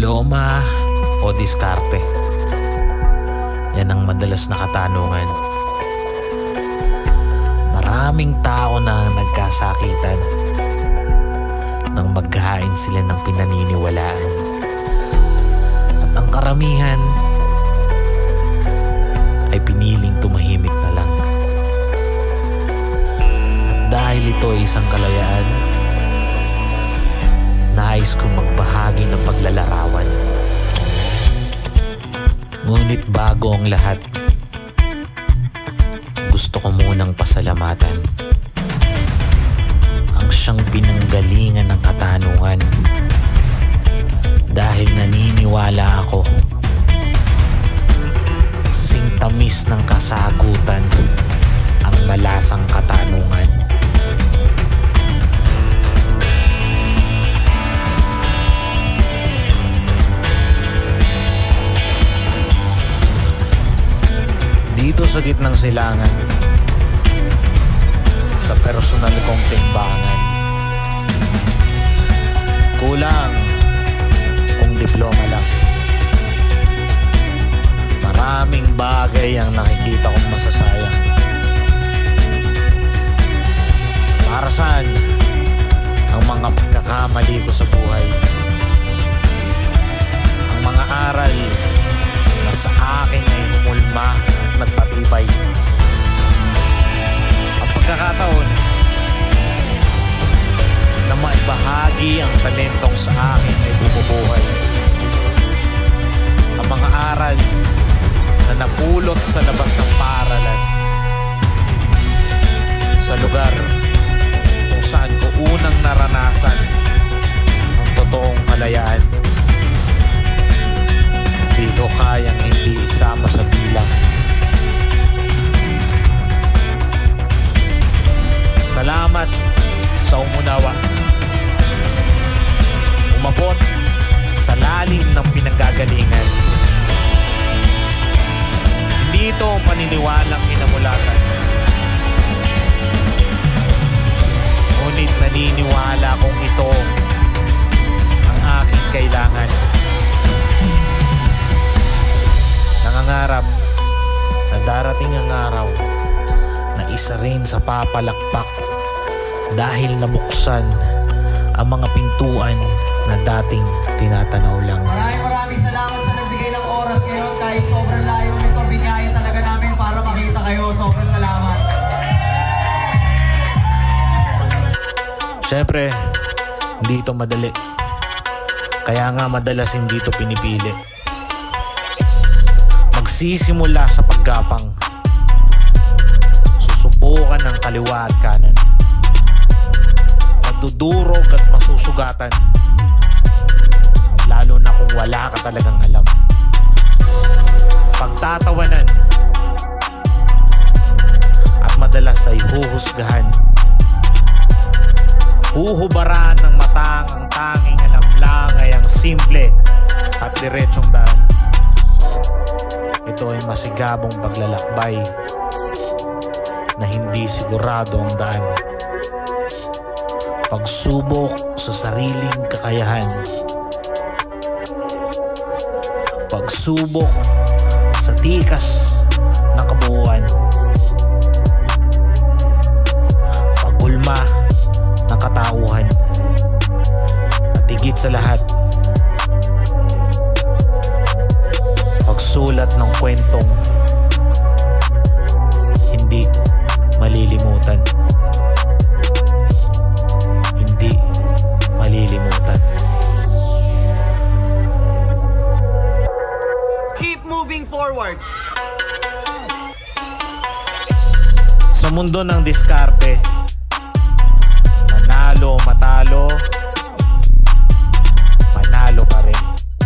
Diploma o diskarte? Yan ang madalas na katanungan. Maraming tao na nagkasakitan nang maghain sila ng pinaniniwalaan. At ang karamihan ay piniling tumahimik na lang. At dahil ito ay isang kalayaan, nais kong magbahagi ng paglalarawan. Ngunit bago ang lahat, gusto ko munang pasalamatan ang siyang pinanggalingan ng katanungan. Dahil naniniwala ako, singtamis ng kasagutan ang malasang katanungan. Dito sa gitnang silangan, sa personal kong timbangan, kulang kung diploma lang. Maraming bagay ang nakikita kong masasayang. Para saan ang mga pagkakamali ko sa buhay? Ang mga aral na sa akin ay humulma at nagpatibay. Ang pagkakataon na maibahagi ang talentong sa akin ay bumubuhay. Ang mga aral na napulot sa labas ng paaralan, sa lugar kung saan ko unang naranasan ang totoong kalayaan. Di ko kayang hindi isama sa bilang. Salamat sa umunawa, umabot sa lalim ng pinanggagalingan. Hindi ito ang paniniwalang hinamulatan, ngunit naniniwala kong ito ang aking kailangan. Nangangarap na darating ang araw na isa rin sa papalakpak dahil nabuksan ang mga pintuan na dating tinatanaw lang. Maraming salamat sa nagbigay ng oras ngayon. Kahit sobrang layo nito, binyayan talaga namin para makita kayo. Sobrang salamat. Siyempre, hindi ito madali. Kaya nga madalas hindi ito pinipili. Magsisimula sa paggapang, susubukan ng kaliwa at kanan, magdudurog at masusugatan, lalo na kung wala ka talagang alam. Pagtatawanan at madalas ay huhusgahan. Huhubaran ng matang ang tanging alam lang ay ang simple at diretsong daan. Ito ay masigabong paglalakbay na hindi sigurado ang daan. Pagsubok sa sariling kakayahan. Pagsubok sa tikas ng kabuuan. Pagulma ng katauhan. At higit sa lahat, pagsulat ng kwentong hindi malilimutan. Hindi malilimutan. Keep moving forward. Sa mundo ng diskarte, manalo o matalo, panalo pa rin.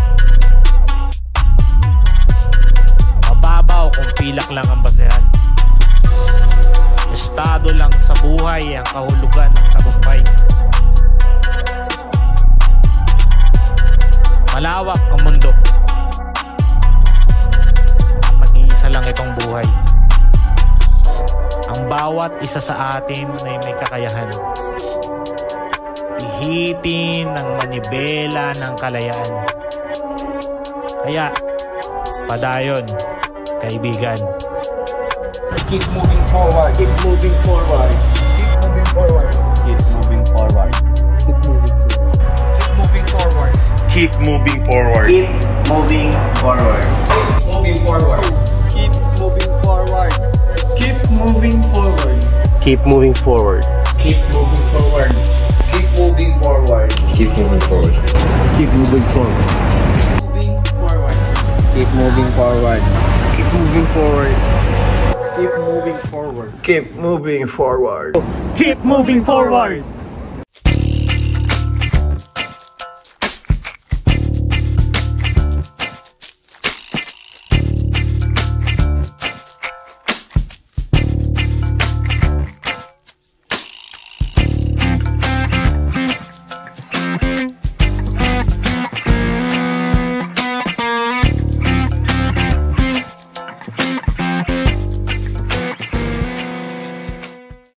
Mababaw kung pilak lang ang basehan. Estado lang sa buhay ang kahulugan ng tagumpay. Malawak ang mundo at mag-iisa lang itong buhay. Ang bawat isa sa atin ay may kakayahan. Pihitin ang manibela ng kalayaan. Kaya, padayon, kaibigan. Keep moving forward. Keep moving forward. Keep moving forward. Keep moving forward. Keep moving forward. Keep moving forward. Keep moving forward. Moving forward. Keep moving forward. Keep moving forward. Keep moving forward. Keep moving forward. Keep moving forward. Keep moving forward. Keep moving forward. Moving forward. Keep moving forward. Keep moving forward. Keep moving forward. Keep moving forward. Keep moving forward.